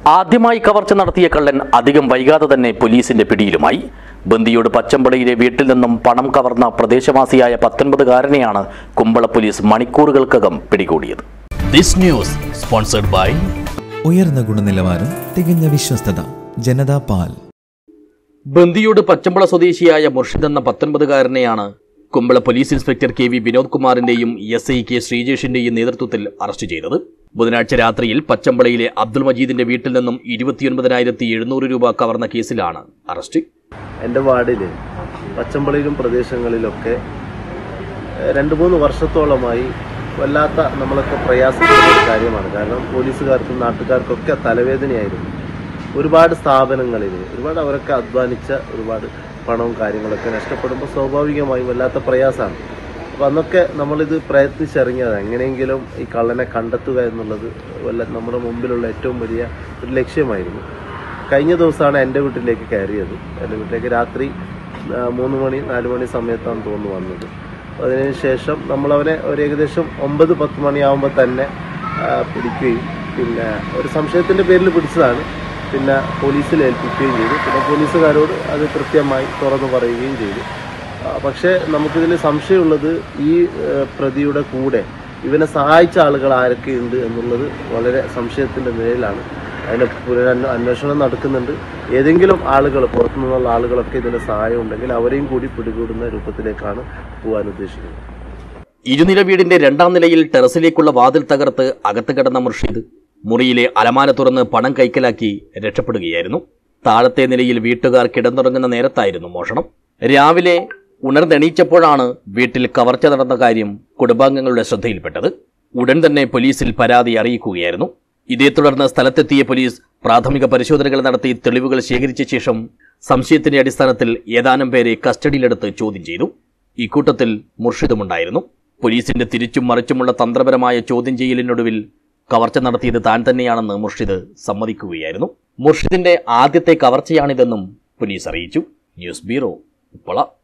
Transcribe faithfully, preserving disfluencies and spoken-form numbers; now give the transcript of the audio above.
ആദ്യമായി കവർച്ച നടത്തിയ കള്ളൻ അധികം വൈകാതെ തന്നെ പോലീസിന്റെ പിടിയിലുമായി. ബന്ദിയോട് പച്ചമ്പളയിലെ വീട്ടിൽ നിന്നും പണം കവർന്ന പ്രദേശവാസിയായ പത്തൊൻപതുകാരനെയാണ് കുമ്പള പോലീസ് മണിക്കൂറുകൾക്കകം പിടികൂടിയത്. ദിസ് ന്യൂസ് സ്പോൺസർഡ് ബൈ ഉയർന്ന ഗുണനിലവാരം, തികഞ്ഞ വിശ്വസ്തത, ജനതാ പാൽ. ബന്ദിയോട് പച്ചമ്പള സ്വദേശിയായ മുർഷിദ് എന്ന പത്തൊൻപതുകാരനെയാണ് Kumbala police inspector K V Vinod കുമാറിന്റെയും എസ് ഐ കെ ശ്രീജേഷിന്റെയും നേതൃത്വത്തിൽ അറസ്റ്റ് ചെയ്തത്. ബുധനാഴ്ച രാത്രിയിൽ പച്ചമ്പളയിലെ അബ്ദുൾ മജീദിന്റെ വീട്ടിൽ നിന്നും ഇരുപത്തിയൊൻപതിനായിരത്തി എഴുന്നൂറ് രൂപ കവർന്ന കേസിലാണ് അറസ്റ്റ്. എൻ്റെ വാർഡിൽ പച്ചമ്പളയിലും പ്രദേശങ്ങളിലൊക്കെ രണ്ട് മൂന്ന് വർഷത്തോളമായി വല്ലാത്ത നമ്മളൊക്കെ പ്രയാസപ്പെടുന്ന ഒരു കാര്യമാണ്. കാരണം പോലീസുകാർക്കും നാട്ടുകാർക്കൊക്കെ തലവേദനയായിരുന്നു. ഒരുപാട് സ്ഥാപനങ്ങളിൽ ഒരുപാട് അവരൊക്കെ അധ്വാനിച്ച ഒരുപാട് പണവും കാര്യങ്ങളൊക്കെ നഷ്ടപ്പെടുമ്പോൾ സ്വാഭാവികമായും വല്ലാത്ത പ്രയാസമാണ്. അപ്പോൾ അന്നൊക്കെ നമ്മളിത് പ്രയത്നിച്ചിറങ്ങിയത് എങ്ങനെയെങ്കിലും ഈ കള്ളനെ കണ്ടെത്തുക എന്നുള്ളത് വല്ല നമ്മുടെ മുമ്പിലുള്ള ഏറ്റവും വലിയ ഒരു ലക്ഷ്യമായിരുന്നു. കഴിഞ്ഞ ദിവസമാണ് എൻ്റെ വീട്ടിലേക്ക് കയറിയത്. എൻ്റെ വീട്ടിലേക്ക് രാത്രി മൂന്ന് മണി നാല് മണി സമയത്താണ് തോന്നുന്നു വന്നത്. അതിനുശേഷം നമ്മളവനെ ഒരു ഏകദേശം ഒമ്പത് പത്ത് മണിയാകുമ്പോൾ തന്നെ പിടിക്കുകയും പിന്നെ ഒരു സംശയത്തിൻ്റെ പേരിൽ പിടിച്ചതാണ്. പിന്നെ പോലീസിൽ ഏൽപ്പിക്കുകയും ചെയ്തു. പിന്നെ പോലീസുകാരോട് അത് കൃത്യമായി തുറന്നു പറയുകയും ചെയ്തു. പക്ഷേ നമുക്കിതിൽ സംശയമുള്ളത് ഈ പ്രതിയുടെ കൂടെ ഇവനെ സഹായിച്ച ആളുകൾ ആരൊക്കെയുണ്ട് എന്നുള്ളത് വളരെ സംശയത്തിൻ്റെ നിലയിലാണ്. അതിന് പുനരന്വേഷണം നടക്കുന്നുണ്ട്. ഏതെങ്കിലും ആളുകൾ പുറത്തുനിന്നുള്ള ആളുകളൊക്കെ ഇതിന് സഹായം ഉണ്ടെങ്കിൽ അവരെയും കൂടി പിടികൂടുന്ന രൂപത്തിലേക്കാണ് പോകാൻ ഉദ്ദേശിക്കുന്നത്. ഇരുനില വീടിന്റെ രണ്ടാം നിലയിൽ ടെറസിലേക്കുള്ള വാതിൽ തകർത്ത് അകത്ത് കിടന്ന മുർഷിദ് മുറിയിലെ അലമാര തുറന്ന് പണം കൈക്കലാക്കി രക്ഷപ്പെടുകയായിരുന്നു. താഴത്തെ നിലയിൽ വീട്ടുകാർ കിടന്നുറങ്ങുന്ന നേരത്തായിരുന്നു മോഷണം. രാവിലെ ഉണർന്നെണീച്ചപ്പോഴാണ് വീട്ടിൽ കവർച്ച നടന്ന കാര്യം കുടുംബാംഗങ്ങളുടെ ശ്രദ്ധയിൽപ്പെട്ടത്. ഉടൻ തന്നെ പോലീസിൽ പരാതി അറിയിക്കുകയായിരുന്നു. ഇതേ തുടർന്ന് സ്ഥലത്തെത്തിയ പോലീസ് പ്രാഥമിക പരിശോധനകൾ നടത്തി തെളിവുകൾ ശേഖരിച്ച ശേഷം സംശയത്തിന്റെ അടിസ്ഥാനത്തിൽ ഏതാനും പേരെ കസ്റ്റഡിയിലെടുത്ത് ചോദ്യം ചെയ്തു. ഇക്കൂട്ടത്തിൽ മുർഷിദുമുണ്ടായിരുന്നു. പോലീസിന്റെ തിരിച്ചും മറിച്ചുമുള്ള തന്ത്രപരമായ ചോദ്യം ചെയ്യലിനൊടുവിൽ കവർച്ച നടത്തിയത് താൻ തന്നെയാണെന്ന് മുർഷിദ് സമ്മതിക്കുകയായിരുന്നു. മുർഷിദിന്റെ ആദ്യത്തെ കവർച്ചയാണിതെന്നും പോലീസ് അറിയിച്ചു. News bureau, Uppala.